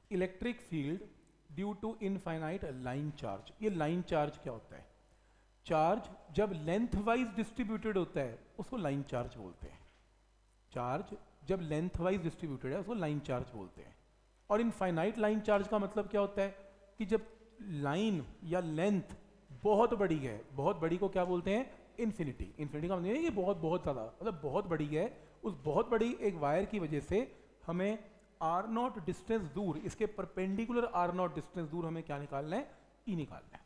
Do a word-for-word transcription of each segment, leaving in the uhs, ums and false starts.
Electric field due to infinite line charge. ये line charge क्या होता है? चार्ज जब लेंथ वाइज डिस्ट्रीब्यूटेड होता है उसको लाइन चार्ज बोलते हैं। चार्ज जब लेंथ वाइज डिस्ट्रीब्यूटेड है उसको लाइन चार्ज बोलते हैं। और इनफाइनाइट लाइन चार्ज का मतलब क्या होता है कि जब लाइन या लेंथ बहुत बड़ी है, बहुत बड़ी को क्या बोलते हैं? इन्फिनिटी। इन्फिनिटी का मतलब है कि बहुत बहुत ज़्यादा, मतलब बहुत बड़ी है। उस बहुत बड़ी एक वायर की वजह से हमें आर नॉट डिस्टेंस दूर, इसके परपेंडिकुलर आर नॉट डिस्टेंस दूर हमें क्या निकालना है? ई निकालना है।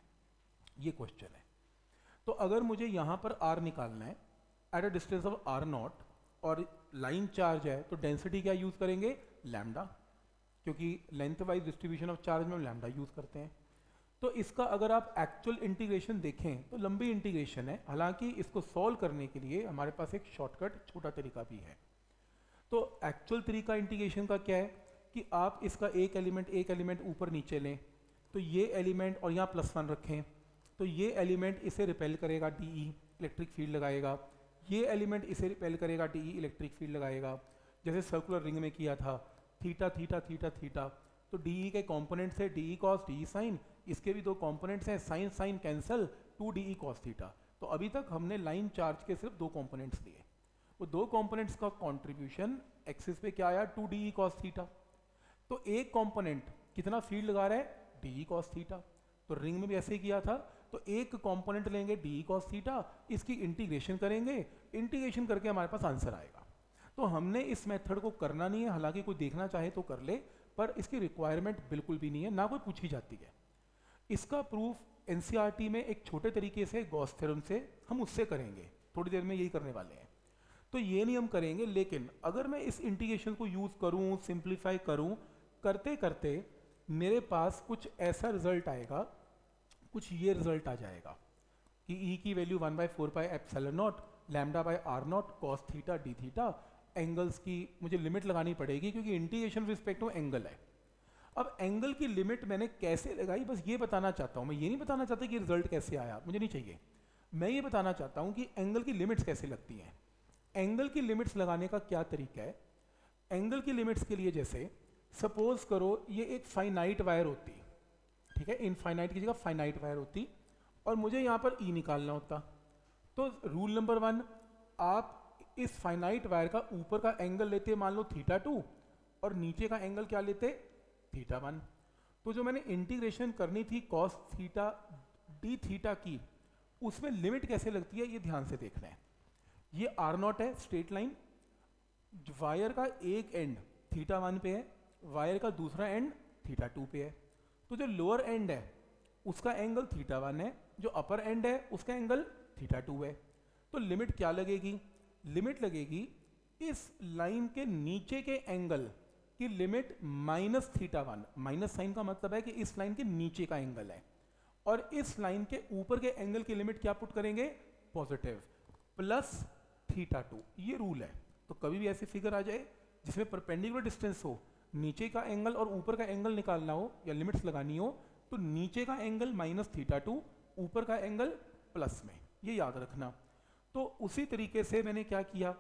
ये क्वेश्चन है। तो अगर मुझे यहाँ पर आर निकालना है at a distance of R not और लाइन चार्ज है तो डेंसिटी क्या यूज़ करेंगे? लैम्डा, क्योंकि length wise distribution of charge में लैम्डा यूज़ करते हैं। तो इसका अगर आप एक्चुअल इंटीग्रेशन देखें तो लंबी इंटीग्रेशन है, हालांकि इसको सॉल्व करने के लिए हमारे पास एक शॉर्टकट छोटा तरीका भी है। तो एक्चुअल तरीका इंटीग्रेशन का क्या है कि आप इसका एक एलिमेंट एक एलिमेंट ऊपर नीचे लें, तो ये एलिमेंट और यहाँ प्लस वन रखें, तो ये एलिमेंट इसे रिपेल करेगा, डी ई इलेक्ट्रिक फील्ड लगाएगा। ये एलिमेंट इसे रिपेल करेगा, डी ई इलेक्ट्रिक फील्ड लगाएगा। जैसे सर्कुलर रिंग में किया था, थीटा थीटा थीटा थीटा, तो डी ई के कंपोनेंट्स है D E cos D E sine, इसके भी दो कंपोनेंट्स हैं sine sine cancel, two D E cos theta. तो अभी तक हमने लाइन चार्ज के सिर्फ दो कंपोनेंट्स लिए। वो दो कंपोनेंट्स का कंट्रीब्यूशन एक्सिस पे क्या आया? Two D E cos theta. तो एक कंपोनेंट कितना फील्ड लगा रहा है? D E cos theta. तो रिंग में भी ऐसे ही किया था। तो एक कंपोनेंट लेंगे डी ई कॉस थीटा, इसकी इंटीग्रेशन करेंगे, इंटीग्रेशन करके हमारे पास आंसर आएगा। तो हमने इस मेथड को करना नहीं है, हालांकि कोई देखना चाहे तो कर ले, पर इसकी रिक्वायरमेंट बिल्कुल भी नहीं है, ना कोई पूछी जाती है। इसका प्रूफ एनसीईआरटी में एक छोटे तरीके से गॉस थ्योरम से, हम उससे करेंगे, थोड़ी देर में यही करने वाले हैं। तो ये नहीं हम करेंगे, लेकिन अगर मैं इस इंटीग्रेशन को यूज़ करूँ, सिंप्लीफाई करूँ, करते करते मेरे पास कुछ ऐसा रिजल्ट आएगा, कुछ ये रिजल्ट आ जाएगा कि ई की value one by four by epsilon not lambda by R not cos theta D theta. Angles की मुझे लिमिट लगानी पड़ेगी क्योंकि इंटीग्रेशन रिस्पेक्ट में एंगल है। अब एंगल की लिमिट मैंने कैसे लगाई, बस ये बताना चाहता हूँ। मैं ये नहीं बताना चाहता कि रिजल्ट कैसे आया, मुझे नहीं चाहिए। मैं ये बताना चाहता हूँ कि एंगल की लिमिट्स कैसे लगती हैं। एंगल की लिमिट्स लगाने का क्या तरीका है? एंगल की लिमिट्स के लिए जैसे सपोज करो ये एक फाइनाइट वायर होती, ठीक है, इनफाइनाइट की जगह फाइनाइट वायर होती, और मुझे यहाँ पर ई निकालना होता। तो रूल नंबर वन, आप इस फाइनाइट वायर का ऊपर का एंगल लेते मान लो थीटा टू, और नीचे का एंगल क्या लेते? Theta one. तो जो मैंने इंटीग्रेशन करनी थी कॉस थीटा डी थीटा की, उसमें लिमिट कैसे लगती है ये ध्यान से देखना है। ये आर नॉट है, स्ट्रेट लाइन, वायर का एक एंड थीटा वन पे है, वायर का दूसरा एंड थीटा टू पे है। तो जो लोअर एंड है उसका एंगल थीटा वन है, जो अपर एंड है उसका एंगल थीटा टू है। तो लिमिट क्या लगेगी? लिमिट लगेगी इस लाइन के नीचे के एंगल की limit minus theta one. Minus sine का मतलब है कि इस लाइन के नीचे का एंगल है, और इस लाइन के ऊपर के एंगल की लिमिट क्या पुट करेंगे? Positive, plus theta two. ये रूल है। तो कभी भी ऐसी फिगर आ जाए जिसमें परपेंडिकुलर डिस्टेंस हो, नीचे का एंगल और ऊपर का एंगल निकालना हो या लिमिट्स लगानी हो, तो नीचे का एंगल माइनस थीटा टू, ऊपर का एंगल प्लस में, ये याद रखना। तो उसी तरीके से मैंने क्या किया,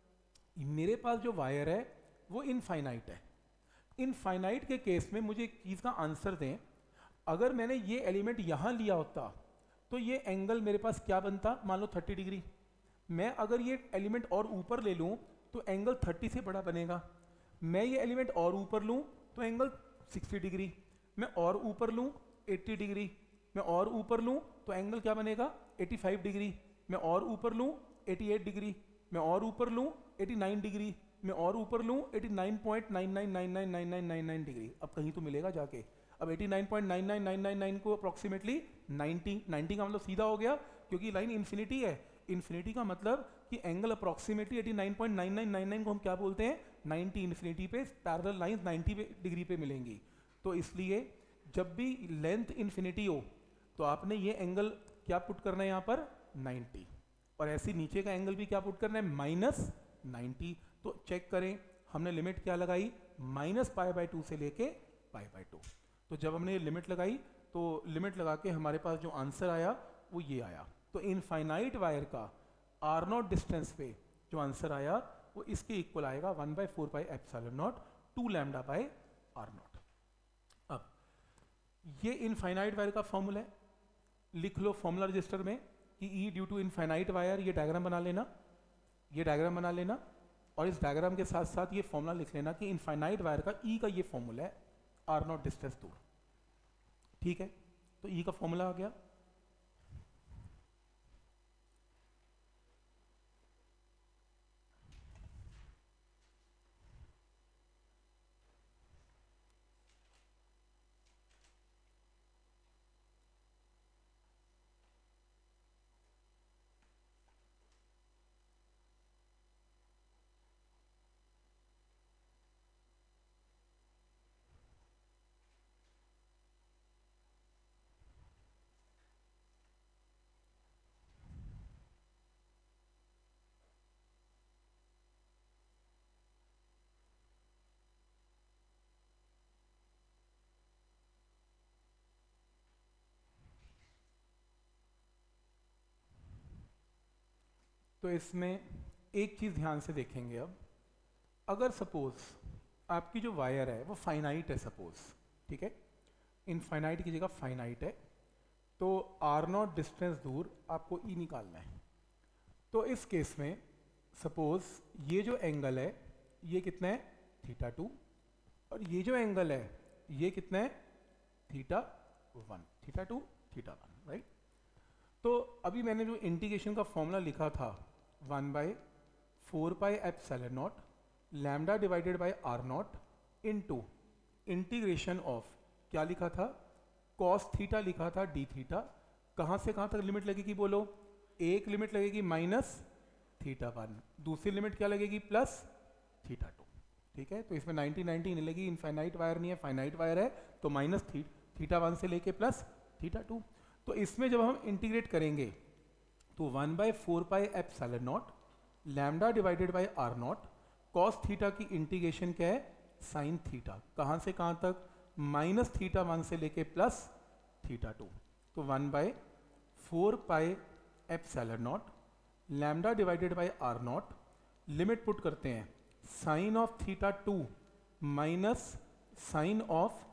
मेरे पास जो वायर है वो इनफाइनाइट है। इनफाइनाइट के केस में मुझे एक चीज़ का आंसर दें। अगर मैंने ये एलिमेंट यहाँ लिया होता तो ये एंगल मेरे पास क्या बनता? मान लो थर्टी डिग्री। मैं अगर ये एलिमेंट और ऊपर ले लूँ तो एंगल थर्टी से बड़ा बनेगा। मैं ये एलिमेंट और ऊपर लूँ तो एंगल सिक्सटी डिग्री, मैं और ऊपर लूँ एट्टी डिग्री, मैं और ऊपर लूँ तो एंगल क्या बनेगा? एटी फाइव डिग्री, मैं और ऊपर लूँ एटी एट डिग्री, मैं और ऊपर लूँ एटी नाइन डिग्री, मैं और ऊपर लूँ eighty nine point nine nine nine nine nine nine nine nine degree. अब कहीं तो मिलेगा जाके। अब eighty nine point nine nine nine nine nine को अप्रॉक्सीमेटली नाइंटी, नाइंटी का मतलब सीधा हो गया क्योंकि लाइन इन्फिनिटी है। इन्फिनिटी का मतलब कि angle approximately eighty nine point nine nine nine nine को हम क्या बोलते हैं? नाइंटी। इन्फिनिटी पे पैरेलल लाइंस नाइंटी डिग्री पे मिलेंगी। तो इसलिए जब भी लेंथ इन्फिनिटी हो तो आपने ये एंगल क्या पुट करना है यहाँ पर? नाइंटी। और ऐसे नीचे का एंगल भी क्या पुट करना है? Minus ninety. तो चेक करें हमने लिमिट क्या लगाई? माइनस पाई बाई टू से लेके पाई बाई टू। तो जब हमने ये लिमिट लगाई तो लिमिट लगा के हमारे पास जो आंसर आया वो ये आया। तो इनफाइनाइट वायर का आर नॉट डिस्टेंस पे जो आंसर आया वो इसके इक्वल आएगा one by four by epsilon naught two lambda by R naught. ये इनफाइनाइट वायर का फॉर्मूला है, लिख लो फॉर्मूला रजिस्टर में कि E due to infinite wire, ये डायग्राम बना लेना, ये डायग्राम बना लेना, और इस डायग्राम के साथ साथ ये फॉर्मूला लिख लेना कि इनफाइनाइट वायर का ई का ये फॉर्मूला है, आर नॉट डिस्टेंस दूर। ठीक है, तो ई का फॉर्मूला आ गया। तो इसमें एक चीज़ ध्यान से देखेंगे अब, अगर सपोज आपकी जो वायर है वो फाइनाइट है सपोज, ठीक है, इनफाइनाइट की जगह फाइनाइट है, तो आर नॉट डिस्टेंस दूर आपको ई निकालना है। तो इस केस में सपोज ये जो एंगल है ये कितना है, थीटा टू, और ये जो एंगल है ये कितना है, theta one, theta two theta one, right. तो अभी मैंने जो इंटीग्रेशन का फॉर्मूला लिखा था, one by four pi epsilon not lambda divided by R naught into integration of, क्या लिखा था, कॉस थीटा लिखा था डी थीटा, कहाँ से कहाँ तक लिमिट लगेगी बोलो, एक लिमिट लगेगी माइनस थीटा वन, दूसरी लिमिट क्या लगेगी प्लस थीटा टू। ठीक है, तो इसमें नाइनटी नाइनटी नहीं लगी, इनफाइनाइट वायर नहीं है, फाइनाइट वायर है, तो माइनस थी, थीटा वन से लेके प्लस थीटा टू। तो इसमें जब हम इंटीग्रेट करेंगे तो one by four pi epsilon not lambda divided by R not, cos theta की इंटीग्रेशन क्या है, साइन थीटा, कहाँ से कहाँ तक, माइनस थीटा वन से लेके प्लस थीटा टू, तो one by four pi epsilon not lambda divided by R naught, limit put करते हैं, sine of theta two minus sine of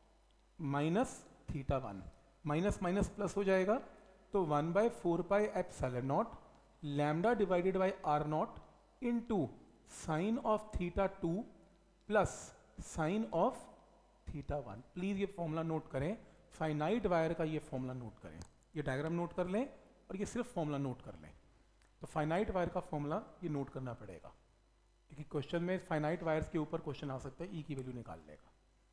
minus theta one, minus minus plus हो जाएगा, तो one by four pi epsilon not lambda divided by R naught into sine of theta two plus sine of theta one. Please ये formula note करें, finite wire का ये formula note करें, ये diagram note कर लें और ये सिर्फ फॉर्मूला नोट कर लें। तो फाइनाइट वायर का फॉर्मूला ये नोट करना पड़ेगा, क्योंकि क्वेश्चन में फाइनाइट वायर्स के ऊपर क्वेश्चन आ सकता है, ई की वैल्यू निकाल लेगा।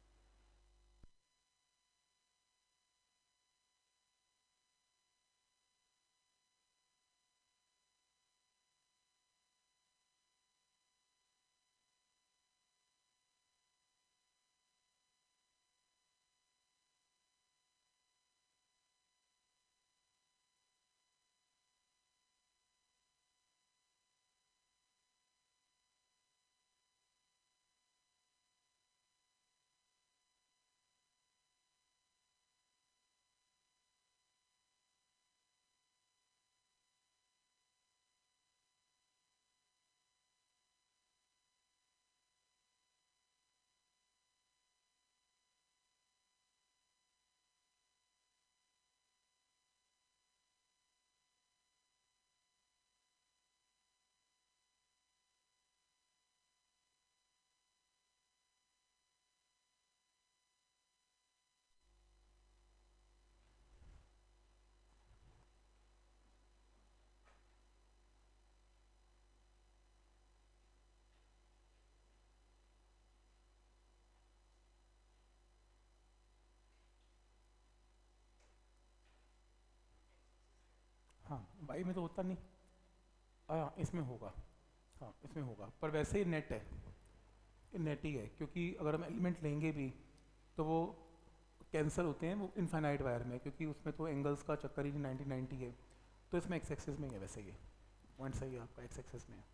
हाँ, वाई में तो होता नहीं, हाँ इसमें होगा, हाँ इसमें होगा, पर वैसे ही नेट है, नेट ही है, क्योंकि अगर हम एलिमेंट लेंगे भी तो वो कैंसिल होते हैं वो इनफाइनाइट वायर में, क्योंकि उसमें तो एंगल्स का चक्कर ही नाइनटी नाइनटी है, तो इसमें एक्स एक्सिस में है, वैसे ये पॉइंट सही है आपका, एक्स एक्सिस में है।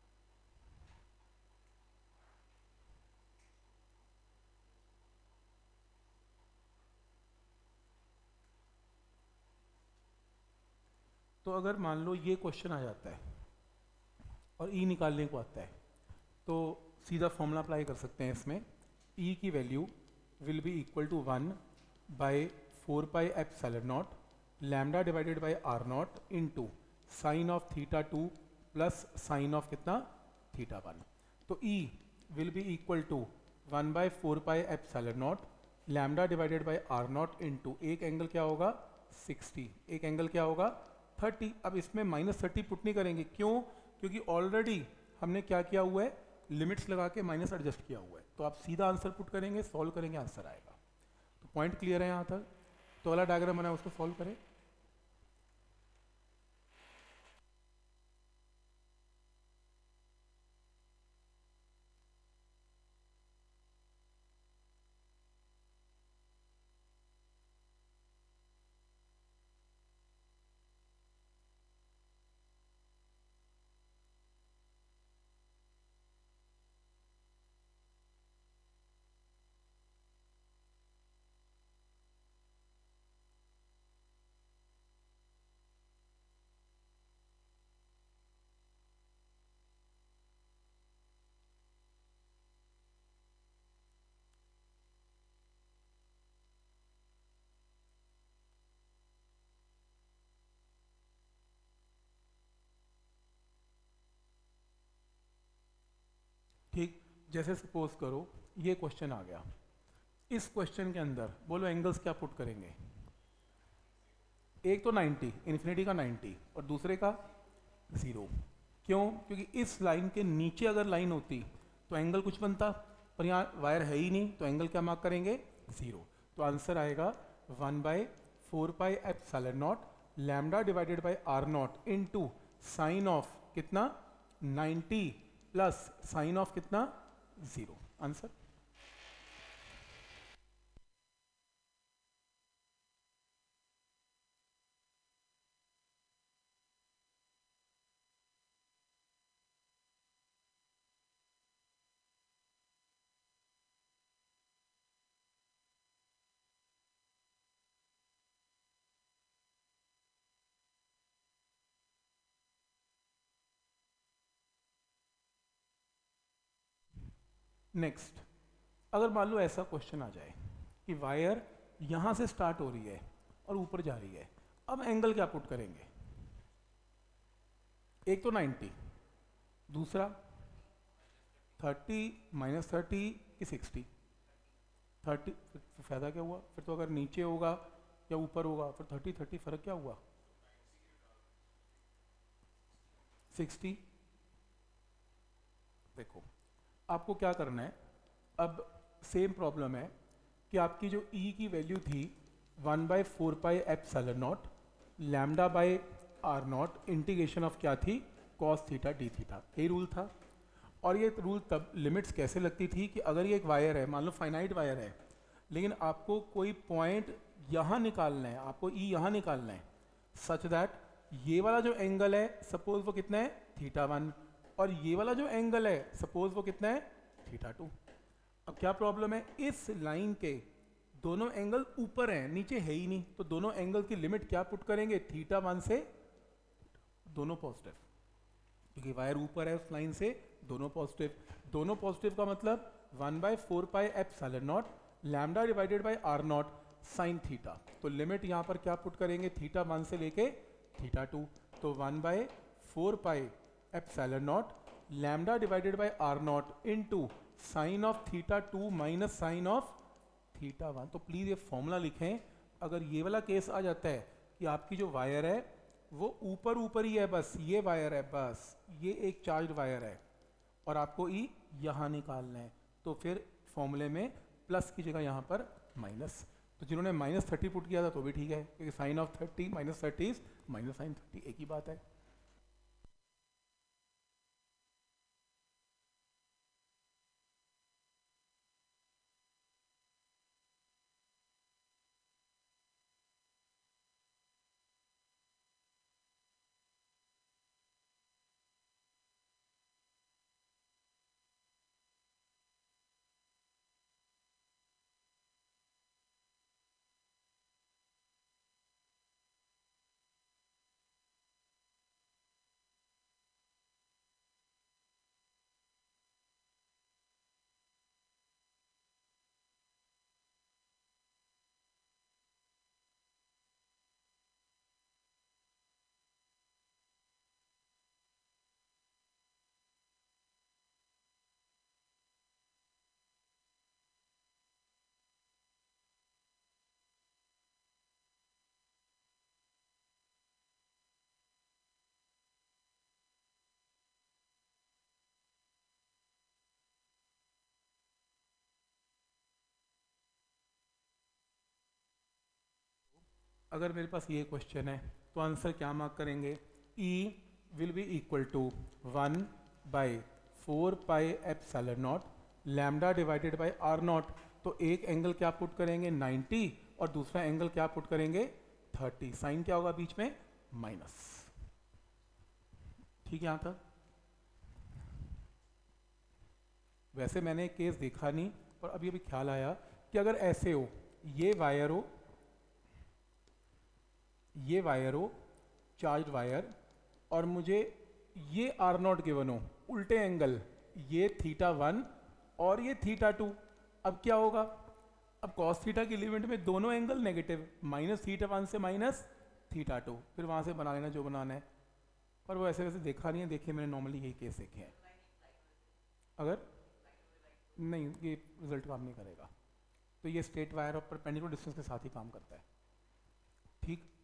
तो अगर मान लो ये क्वेश्चन आ जाता है और ई निकालने को आता है, तो सीधा फॉर्मूला अप्लाई कर सकते हैं इसमें, ई की value will be equal to one by four pi epsilon not lambda divided by R naught into sine of theta two plus sine of कितना थीटा वन। तो E will be equal to one by four pi epsilon not lambda divided by R naught into एक angle क्या होगा sixty, एक angle क्या होगा thirty. अब इसमें माइनस थर्टी पुट नहीं करेंगे, क्यों? क्योंकि ऑलरेडी हमने क्या किया हुआ है, लिमिट्स लगा के माइनस एडजस्ट किया हुआ है। तो आप सीधा आंसर पुट करेंगे, सॉल्व करेंगे, आंसर आएगा। तो पॉइंट क्लियर है यहाँ तक? तो वाला डायग्राम बना उसको सॉल्व करें। ठीक, जैसे सपोज करो ये क्वेश्चन आ गया, इस क्वेश्चन के अंदर बोलो एंगल्स क्या पुट करेंगे? एक तो नाइन्टी, इन्फिनिटी का नाइन्टी, और दूसरे का ज़ीरो। क्यों? क्योंकि इस लाइन के नीचे अगर लाइन होती तो एंगल कुछ बनता, पर यहाँ वायर है ही नहीं, तो एंगल क्या मार्क करेंगे? ज़ीरो। तो आंसर आएगा one by four pi epsilon not lambda divided by R naught into sine of कितना नाइन्टी प्लस साइन ऑफ कितना ज़ीरो। आंसर। नेक्स्ट, अगर मान लो ऐसा क्वेश्चन आ जाए कि वायर यहां से स्टार्ट हो रही है और ऊपर जा रही है, अब एंगल क्या पुट करेंगे? एक तो नाइन्टी, दूसरा थर्टी माइनस थर्टी कि सिक्सटी। थर्टी, फिर फायदा क्या हुआ? फिर तो अगर नीचे होगा या ऊपर होगा, फिर थर्टी थर्टी फर्क क्या हुआ? सिक्सटी। देखो आपको क्या करना है, अब सेम प्रॉब्लम है कि आपकी जो ई की वैल्यू थी one by four pi epsilon not lambda by R naught integration of क्या थी? कॉस थीटा डी थीटा, यही रूल था। और ये रूल तब लिमिट्स कैसे लगती थी कि अगर ये एक वायर है, मान लो फाइनाइट वायर है, लेकिन आपको कोई पॉइंट यहाँ निकालना है, आपको ई यहाँ निकालना है, सच दैट ये वाला जो एंगल है सपोज वो कितना है? थीटा वन, और ये वाला जो एंगल है सपोज वो कितना है? Theta two. अब क्या प्रॉब्लम है, इस लाइन के दोनों एंगल ऊपर हैं, नीचे है ही नहीं, तो दोनों एंगल की लिमिट क्या पुट करेंगे? थीटा वन से दोनों पॉजिटिव, क्योंकि वायर ऊपर है उस लाइन से, दोनों पॉजिटिव। दोनों पॉजिटिव का मतलब one by four pi epsilon not lambda divided by R naught sine theta. तो लिमिट यहाँ पर क्या पुट करेंगे? थीटा वन से लेके थीटा टू। तो one by four pi epsilon not lambda divided by R naught into sine of theta two minus sine of theta one. तो please ये फॉर्मूला लिखें, अगर ये वाला केस आ जाता है कि आपकी जो वायर है वो ऊपर ऊपर ही है, बस ये वायर है, बस ये एक चार्ज वायर है और आपको ई यहाँ निकालना है, तो फिर फॉर्मूले में प्लस की जगह यहाँ पर माइनस। तो जिन्होंने माइनस थर्टी पुट किया था तो भी ठीक है, क्योंकि sine of thirty minus thirty minus sine thirty एक ही बात है। अगर मेरे पास ये क्वेश्चन है तो आंसर क्या मार्क करेंगे? E will be equal to one by four pi epsilon not lambda divided by R naught. तो एक एंगल क्या पुट करेंगे? नाइन्टी, और दूसरा एंगल क्या पुट करेंगे? थर्टी। साइन क्या होगा बीच में? माइनस। ठीक है यहाँ तक? वैसे मैंने एक केस देखा नहीं, पर अभी अभी ख्याल आया कि अगर ऐसे हो, ये वायर हो, ये वायर हो, चार्ज वायर, और मुझे ये आर नॉट गिवन हो, उल्टे एंगल, ये थीटा वन और ये थीटा टू। अब क्या होगा? अब कॉस थीटा की लिमिट में दोनों angle negative, minus theta one से माइनस थीटा टू, फिर वहां से बना लेना जो बनाना है। पर वो ऐसे वैसे देखा नहीं है, देखिए मैंने नॉर्मली यही केस देखे हैं। अगर नहीं, ये रिजल्ट काम नहीं करेगा। तो ये स्ट्रेट वायर और परपेंडिकुलर डिस्टेंस के साथ ही काम करता है। ठीक।